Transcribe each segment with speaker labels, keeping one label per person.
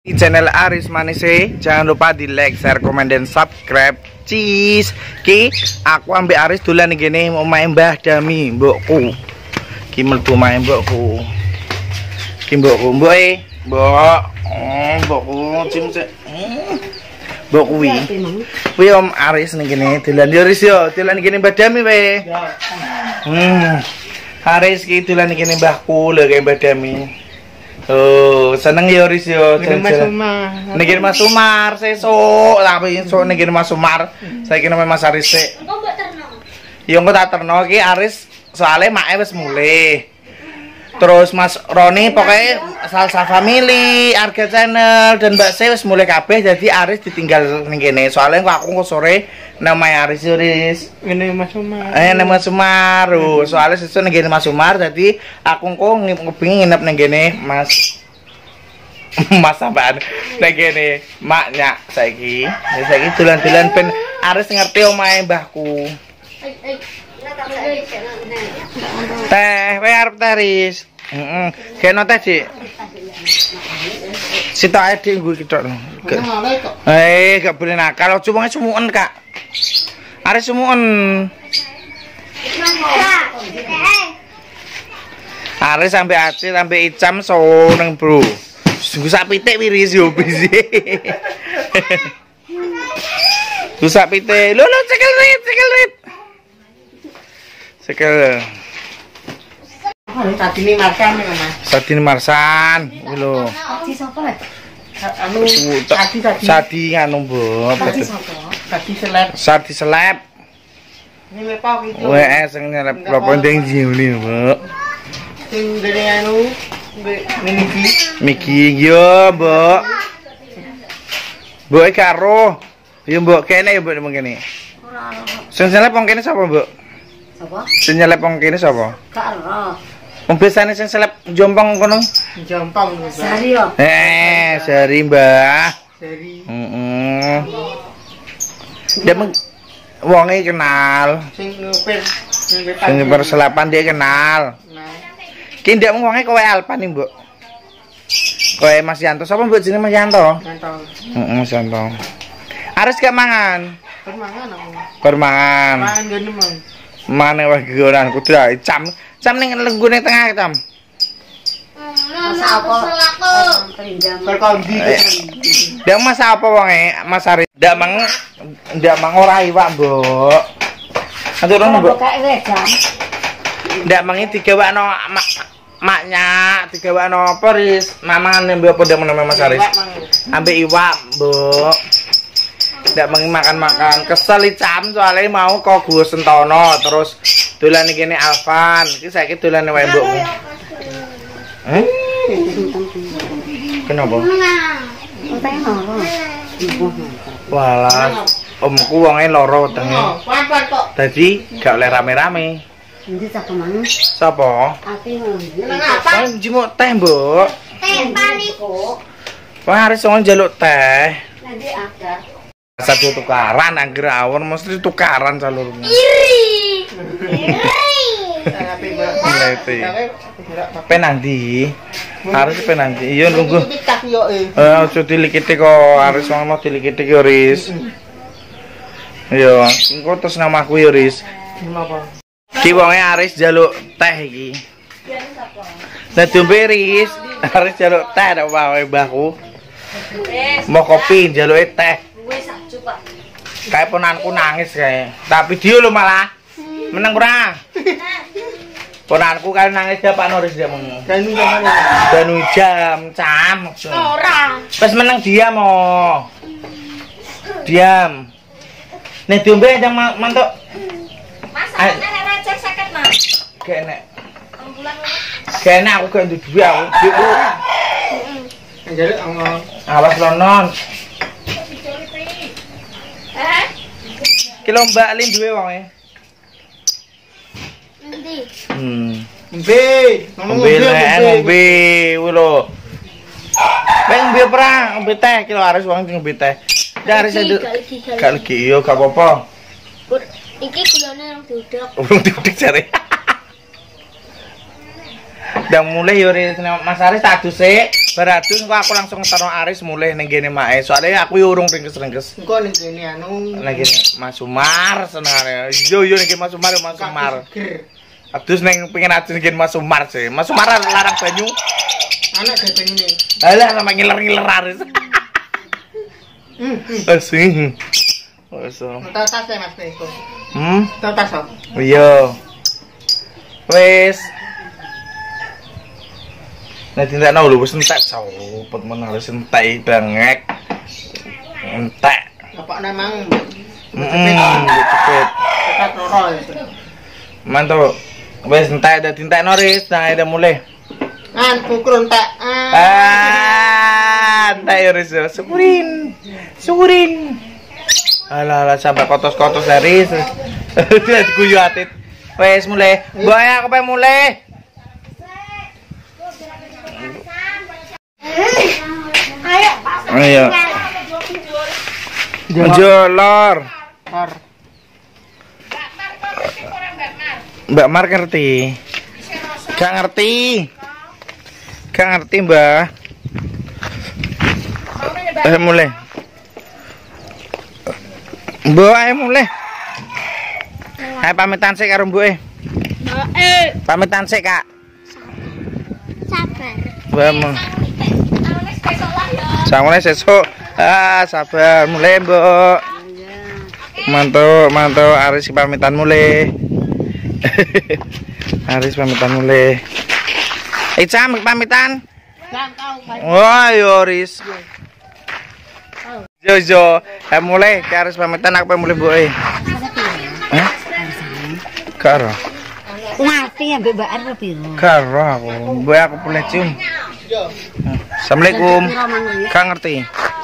Speaker 1: Di channel Aris Manise, jangan lupa di like, share, komen, dan subscribe. Cheese. Ki, aku ambil Aris dolan gini mau main Mbah Dami, mbokku. Ki mlebu main mbokku. Ki mbokku, mbokku, cim cek. Mbokku wi. Wi Om Aris ning kene dolan yo Aris yo, dolan gini Mbah Dami we. Aris ki dolan gini mbahku lho kayak Mbah Dami. Oh, seneng ya Riz yo. Nggih Mas Sumar sesuk, tapi esuk nggih Mas Sumar. Saiki nang Mas Aris sik.
Speaker 2: Engko mbok terno.
Speaker 1: Ya engko tak terno iki Aris soalnya make wis mulih. Terus Mas Roni pokoknya Salsa Family, Arga Channel dan Mbak Se wis mulih kabeh jadi Aris ditinggal ning kene. Soalnya aku sore nama Aris Riz.
Speaker 3: Ngene Mas Sumar.
Speaker 1: Nang Mas Sumar. Soalnya sesuk ning kene Mas Sumar jadi aku kepengin nginep ning kene Mas Mas sampean ning kene maknya saiki. Ya saiki dolan-dolan ben Aris ngerti omahe mbahku. Teh, we arep teh Riz. Kena teh, Dik. Sitok ae Dik nggo kitok. Gak boleh nakal, cuma sumuken, Kak. Aris sumuken. Aris sampai Aceh sampai Icam soneng, Bro. Sungguh sak pitik wiris yo bisi. Sak pitik. Lho cekel rit. Sekel.
Speaker 3: Tadi ini Marsan Mas.
Speaker 1: Sadine Marsan, iki lho.
Speaker 3: Tadi sapa lek? Anu
Speaker 1: Sadi nganu, Mbok.
Speaker 3: Tadi sapa? Tadi seleb.
Speaker 1: Sadi seleb.
Speaker 3: Ini lepok itu.
Speaker 1: Wes sing nyelep klopo ndeng juli, Mbok.
Speaker 3: Sing dene anu
Speaker 1: Miki yo, Mbok. Mbok karo. Yo Mbok kene yo Mbok mengkene. Sing seleb wong kene sapa, Mbok?
Speaker 3: Sapa?
Speaker 1: Sing nyelep wong kene sapa?
Speaker 3: Gak ero.
Speaker 1: Wong biasane sing seleb jompong kono.
Speaker 3: Jompong Sari yo.
Speaker 1: Sari, Mbah.
Speaker 3: Sari.
Speaker 1: Dia wonge kenal.
Speaker 3: Sing ngupir.
Speaker 1: Sing perselapan dia kenal.
Speaker 3: Nah.
Speaker 1: Ki ndak wonge kowe Alpan nih, Mbok. Kowe Mas Yanto, sapa Mbok jenenge Mas Yanto?
Speaker 3: Mantap.
Speaker 1: Mas Yanto. Aris gak mangan?
Speaker 3: Permangan aku.
Speaker 1: Permangan.
Speaker 3: Mangan gene mang.
Speaker 1: Mane wae goran kudu cam ning lenggune tengah cam.
Speaker 2: Masa apa?
Speaker 3: Perkondi.
Speaker 1: Ndak mas apa wonge Mas Aris? Ndak mang ora iwak, Mbok. Aturun, Mbok. Ndak mangi digawakno maknya, digawakno apa Riz? Mamangan mbok padha meneme Mas Aris. Ambek iwak, Mbok. Ndak mangi makan-makan. Kesel Cam soalnya mau kok gue sentono terus dolan iki kene Alvan. Iki saiki dolane wae mbokmu. Kenapa? Walah, omku wonge loro wetenge. Dadi gak oleh rame-rame.
Speaker 2: Endi sak kemana?
Speaker 1: Sapa?
Speaker 2: Ati
Speaker 1: Saya njimuk teh, Mbok.
Speaker 2: Teh paniku.
Speaker 1: Wah, Aris wong njaluk teh.
Speaker 2: Nanti ada.
Speaker 1: Satu tukaran angger awon mesti tukaran salurmu.
Speaker 2: Iri.
Speaker 1: Lete. Penandi. Harus penandi. Iya nunggu. Aja dilikiti kok Aris wong mau dilikiti yo Riz. Iya, engko terus namaku yo Riz.
Speaker 3: Napa?
Speaker 1: Ki wonge Aris njaluk teh iki. Lah dombe Riz, Aris njaluk teh nek wae mbahku. Mau kopi njaluke teh.
Speaker 2: Wis sak cukup.
Speaker 1: Kayak ponanku nangis kayak. Tapi dia lo malah menang ora. Ponanku kan nangis dia Pak Noris dia mung. Dan jam cam.
Speaker 2: Ora.
Speaker 1: Pas menang dia mau. Diam. Nek diombe yang mantuk.
Speaker 2: Mas, nek receh sakit, Mas.
Speaker 1: Kene.
Speaker 2: Ambulan.
Speaker 1: Kene aku gak duwe duwe aku.
Speaker 3: Njaluk ngomong.
Speaker 1: Awas lonon. Ki lomba lin duwe wonge.
Speaker 2: Endi?
Speaker 1: Ngombe kuwi lho. Bang ngombe perang, ngombe teh ki lho Aris wong ngombe teh. Dari sedek. Gak legi yo gak apa-apa.
Speaker 2: Iki gulane rong diudek.
Speaker 1: Urung diudek jare. Ndang mulai yo Mas Aris tak adus sik. Beradus kok aku langsung ngetano Aris mulai ning kene mae. Soalnya aku yo urung ringkes-ringkes.
Speaker 3: Engko ning kene anu.
Speaker 1: Ning kene Mas Sumar senare. Yo ning kene Mas Sumar, Mas Sumar. Adus ning pengen adus ning Mas Sumar sih. Mas Sumar larang banyu.
Speaker 3: Anak gak banyune.
Speaker 1: Alah sama ngiler-ngiler Aris. Asing. Wes.
Speaker 3: Tas ya Mas Teko. Tas.
Speaker 1: Iya. Wes. Nah, tindak lho wis entek cepet men harus entek bangek. Entek.
Speaker 3: Apa namang?
Speaker 1: Cepet.
Speaker 3: Cepat loro ya.
Speaker 1: Mantap. Wes entek dadi entekno Riz, nah udah mulai.
Speaker 3: Kukur entek.
Speaker 1: Entek ya Riz. Syukurin. Alah sampai kotos-kotos Riz. Dia guyu atit. Wes mulai. Mbak aku pengen mulai. Ayo. Jolor. Mbak Mar ngerti. Gak ngerti, Mbak. Mulai. Mbak, mulai. Hai pamitan sik karo Mbok. Pamitan sik, Kak.
Speaker 2: Sabar.
Speaker 1: Mbak. Samune sesuk. Sabar mulai, Mbok. Mantap, Aris pamitan mulai. Aris pamitan mulai. Icam pamitan. Wah, yo Aris. Jo, mulai Aris pamitan aku mulai, Mbok. Hah? Karo.
Speaker 2: Ngerti ya Mbak Ar piro?
Speaker 1: Karo aku. Mbok aku boleh cium. Assalamualaikum. Kang ngerti.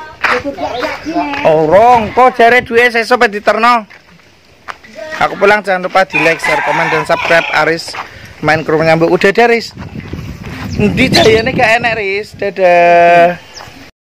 Speaker 1: Orang kok jare duwe sesuk pe diterno. Aku pulang jangan lupa di like, share, komen dan subscribe Aris main ke rumahnya Mbok. Udah Riz. Endi jayane gak enak Riz. Dadah.